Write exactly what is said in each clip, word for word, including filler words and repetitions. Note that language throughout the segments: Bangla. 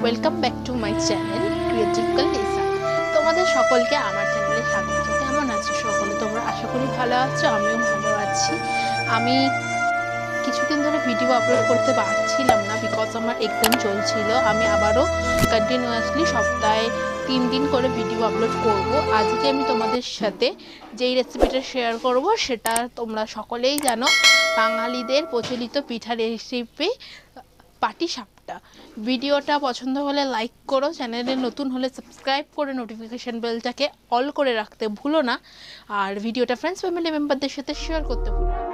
Welcome back to my channel creative Kalisa. তোমাদের সকলকে আমার চ্যানেলে স্বাগত। কেমন আছো সকলে? তোমরা আশা করি ভালো আছো, আমিও ভালো আছি। আমি কিছুদিন ধরে ভিডিও আপলোড করতে পারছিলাম না, বিকজ আমার এক্সাম চলছিল। আমি আবারও কন্টিনিউয়াসলি সপ্তাহে তিন দিন করে ভিডিও আপলোড করব। আজকে আমি তোমাদের সাথে যেই রেসিপিটা শেয়ার করব সেটা তোমরা সকলেই জানো, বাঙালিদের প্রচলিত পিঠা রেসিপি পাটিসাপটা। ভিডিওটা পছন্দ হলে লাইক করো, চ্যানেলে নতুন হলে সাবস্ক্রাইব করে নোটিফিকেশান বেলটাকে অল করে রাখতে ভুলো না, আর ভিডিওটা ফ্রেন্ডস ফ্যামিলি মেম্বারদের সাথে শেয়ার করতে ভুলো না।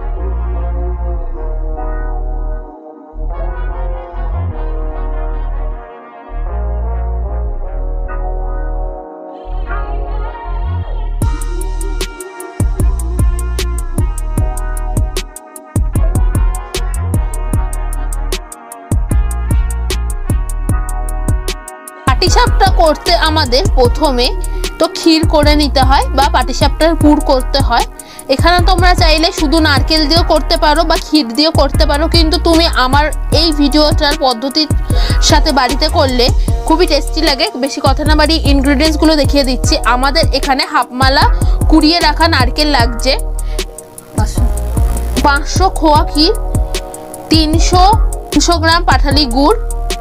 পাটিসাপটা করতে আমাদের প্রথমে তো ক্ষীর করে নিতে হয় বা পাটিসাপটার পুর করতে হয়। এখানে তোমরা চাইলে শুধু নারকেল দিয়েও করতে পারো বা ক্ষীর দিয়েও করতে পারো, কিন্তু তুমি আমার এই ভিডিওটার পদ্ধতির সাথে বাড়িতে করলে খুবই টেস্টি লাগে। বেশি কথা না বাড়ি ইনগ্রিডিয়েন্টসগুলো দেখিয়ে দিচ্ছি। আমাদের এখানে হাফমালা কুড়িয়ে রাখা নারকেল লাগছে, পাঁচশো খোয়া ক্ষীর, তিনশো দুশো গ্রাম পাটালি গুড়,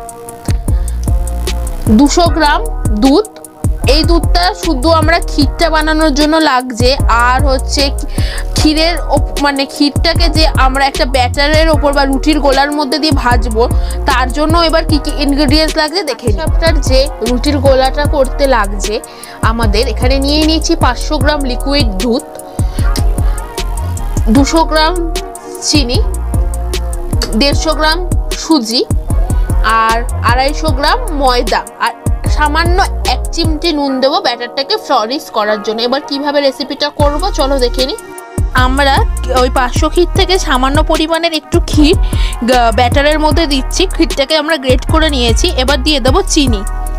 দুশো গ্রাম দুধ। এই দুধটা শুধু আমরা ক্ষীরটা বানানোর জন্য লাগছে। আর হচ্ছে ক্ষীরের মানে ক্ষীরটাকে যে আমরা একটা ব্যাটারের ওপর বা রুটির গোলার মধ্যে দিয়ে ভাজবো, তার জন্য এবার কি কি ইনগ্রেডিয়েন্টস লাগছে দেখে নিই। আপনার যে রুটির গোলাটা করতে লাগছে আমাদের এখানে নিয়ে নিয়েছি পাঁচশো গ্রাম লিকুইড দুধ, দুশো গ্রাম চিনি, দেড়শো গ্রাম সুজি, আর আড়াইশো গ্রাম ময়দা, আর সামান্য এক চিমটি নুন দেবো ব্যাটারটাকে ফ্লরিশ করার জন্য। এবার কিভাবে রেসিপিটা করব চলো দেখে নিই। আমরা ওই পাঁচশো ক্ষীর থেকে সামান্য পরিমাণের একটু ক্ষীর ব্যাটারের মধ্যে দিচ্ছি। ক্ষীরটাকে আমরা গ্রেট করে নিয়েছি। এবার দিয়ে দেবো চিনি।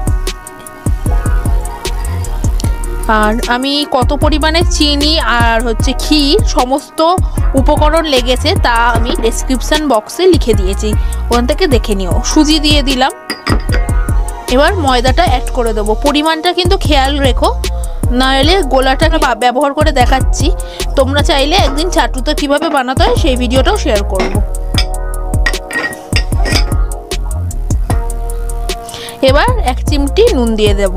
আর আমি কত পরিমাণে চিনি আর হচ্ছে ক্ষীর সমস্ত উপকরণ লেগেছে তা আমি ডেসক্রিপশন বক্সে লিখে দিয়েছি, ওখান থেকে দেখে নিও। সুজি দিয়ে দিলাম। এবার ময়দাটা অ্যাড করে দেবো। পরিমাণটা কিন্তু খেয়াল রেখো, নাহলে গোলাটাকে ব্যবহার করে দেখাচ্ছি। তোমরা চাইলে একদিন চাটুতে কিভাবে বানাতে হয় সেই ভিডিওটাও শেয়ার করব। এবার এক চিমটি নুন দিয়ে দেব।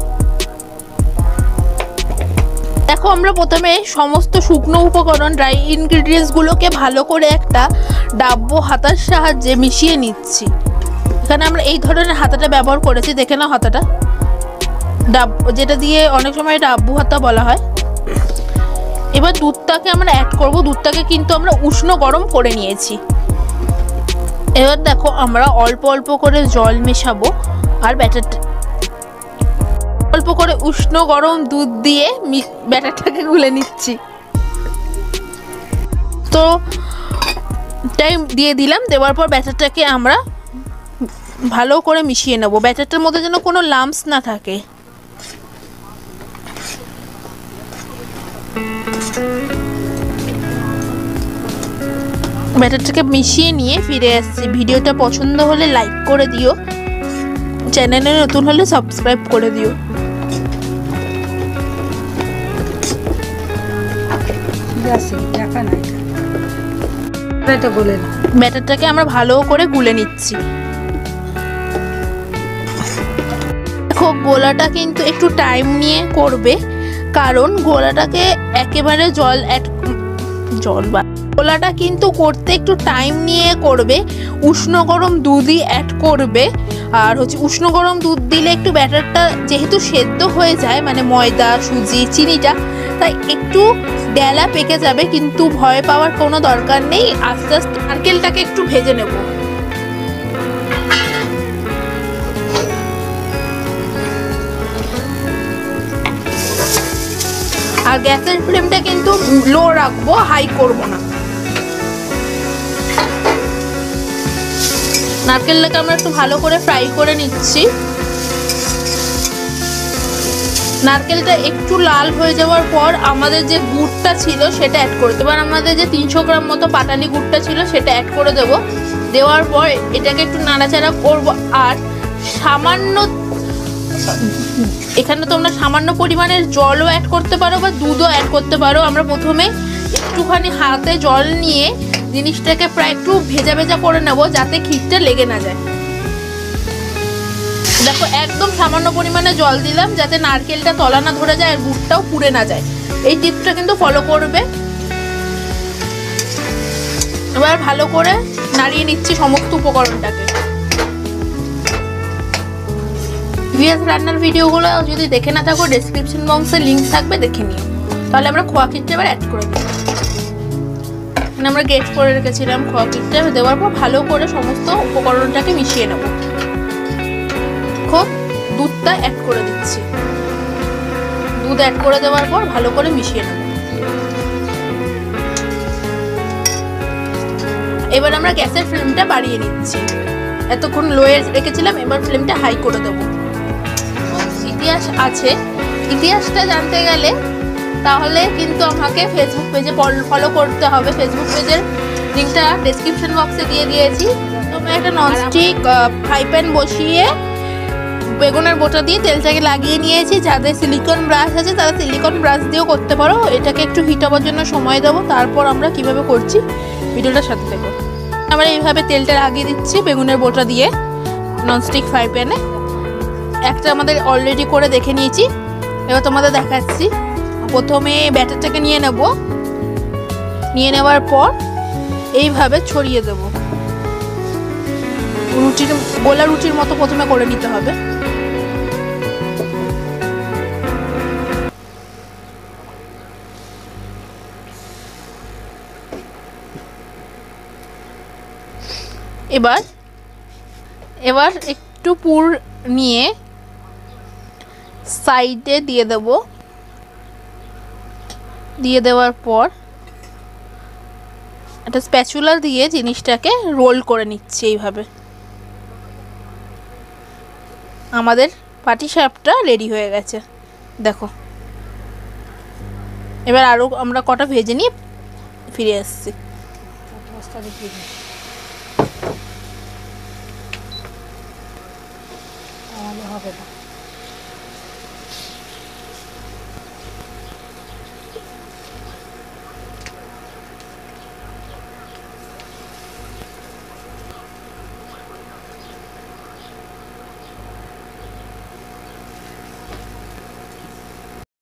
দেখো আমরা প্রথমে সমস্ত শুকনো উপকরণ ড্রাই ইনগ্রিডিয়েন্টসগুলোকে ভালো করে একটা ডাব্বো হাতার সাহায্যে মিশিয়ে নিচ্ছি। এখানে আমরা এই ধরনের হাতাটা ব্যবহার করেছি, দেখে নাও হাতাটা, ডাব যেটা দিয়ে অনেক সময় ডাব্বু হাতা বলা হয়। এবার দুধটাকে আমরা অ্যাড করব। দুধটাকে কিন্তু আমরা উষ্ণ গরম করে নিয়েছি। এবার দেখো আমরা অল্প অল্প করে জল মেশাবো আর ব্যাটারটা অল্প করে উষ্ণ গরম দুধ দিয়ে ব্যাটারটাকে গুলে নিচ্ছি। তো টাইম দিয়ে দিলাম। দেওয়ার পর ব্যাটারটাকে আমরা ভালো করে মিশিয়ে নেব। ব্যাটারটার মধ্যে যেন কোনো লাম্পস না থাকে। ব্যাটারটাকে মিশিয়ে নিয়ে ফিরে আসছি। ভিডিওটা পছন্দ হলে লাইক করে দিও, চ্যানেলে নতুন হলে সাবস্ক্রাইব করে দিও। ব্যাটারটাকে আমরা ভালো করে গুলে নিচ্ছি। দেখো গোলাটা কিন্তু একটু টাইম নিয়ে করবে, কারণ গোলাটাকে একেবারে জল অ্যাড জল বা গোলাটা কিন্তু করতে একটু টাইম নিয়ে করবে। উষ্ণ গরম দুধই অ্যাড করবে। আর হচ্ছে উষ্ণ গরম দুধ দিলে একটু ব্যাটারটা যেহেতু সেদ্ধ হয়ে যায়, মানে ময়দা সুজি চিনিটা, তাই একটু ডেলা পেকে যাবে, কিন্তু ভয় পাওয়ার কোনো দরকার নেই। আস্তে আস্তে নারকেলটাকে একটু ভেজে নেব। আর গ্যাসের ফ্লেমটা কিন্তু লো রাখবো, হাই করব না। নারকেলটাকে আমরা একটু ভালো করে ফ্রাই করে নিচ্ছি। নারকেলটা একটু লাল হয়ে যাওয়ার পর আমাদের যে গুড়টা ছিল সেটা অ্যাড করে দেবো। আর আমাদের যে তিনশো গ্রাম মতো পাটালি গুড়টা ছিল সেটা অ্যাড করে দেবো। দেওয়ার পর এটাকে একটু নাড়াচাড়া করবো। আর সামান্য এখানে তোমরা সামান্য পরিমাণের জলও অ্যাড করতে পারো বা দুধও অ্যাড করতে পারো। আমরা প্রথমে একটুখানি হাতে জল নিয়ে জিনিসটাকে প্রায় একটু ভেজা ভেজা করে নেব যাতে ক্ষীরটা লেগে না যায়। দেখো একদম সামান্য পরিমাণে জল দিলাম যাতে নারকেলটা তলা না ধরে যায় আর গুড়টাও পুড়ে না যায়। এই টিপসটা কিন্তু ফলো করবে। এবার ভালো করে নাড়িয়ে নিচ্ছি সমস্ত উপকরণটাকে। ভিএস রান্নার ভিডিওগুলো যদি দেখে না থাকো ডেসক্রিপশন বক্সে লিঙ্ক থাকবে, দেখে নিও। তাহলে আমরা খোয়া ক্ষীরটা এবার অ্যাড করে দেবো। মানে আমরা গ্রেট করে রেখেছিলাম খোয়া ক্ষীরটা দেওয়ার পর ভালো করে সমস্ত উপকরণটাকে মিশিয়ে নেব। খুব দুধটা অ্যাড করে দিচ্ছি। দুধ অ্যাড করে দেওয়ার পর ভালো করে মিশিয়ে নেব। এবার আমরা গ্যাসের ফ্লেমটা বাড়িয়ে নিচ্ছি। এতক্ষণ লোয়ে রেখেছিলাম, এবার ফ্লেমটা হাই করে দেবো। ইতিহাস আছে, ইতিহাসটা জানতে গেলে তাহলে কিন্তু আমাকে ফেসবুক পেজে ফলো করতে হবে। ফেসবুক পেজের লিঙ্কটা ডেসক্রিপশন বক্সে দিয়ে দিয়েছি। তোমরা একটা ননস্টিক ফ্রাই প্যান বসিয়ে বেগুনের বোটা দিয়ে তেলটাকে লাগিয়ে নিয়েছি। যাদের সিলিকন ব্রাশ আছে তারা সিলিকন ব্রাশ দিয়েও করতে পারো। এটাকে একটু হিট হওয়ার জন্য সময় দেবো, তারপর আমরা কিভাবে করছি ভিডিওটার সাথে দেখো। আমরা এইভাবে তেলটা লাগিয়ে দিচ্ছি বেগুনের বোটা দিয়ে ননস্টিক ফ্রাই প্যানে। একটা আমাদের অলরেডি করে দেখে নিয়েছি, এবার তোমাদের দেখাচ্ছি। প্রথমে ব্যাটারটাকে নিয়ে নেব, নিয়ে নেওয়ার পর এইভাবে ছড়িয়ে দেব। রুটির গোলা রুটির মতো প্রথমে করে নিতে হবে। এবার এবার একটু পুর নিয়ে সাইডে দিয়ে দেব। দিয়ে দেওয়ার পর একটা স্প্যাচুলা দিয়ে জিনিসটাকে রোল করে নিচ্ছি। এইভাবে আমাদের পাটিসাপটা রেডি হয়ে গেছে। দেখো এবার আরও আমরা কটা ভেজে নিয়ে ফিরে আসছি। হবে না।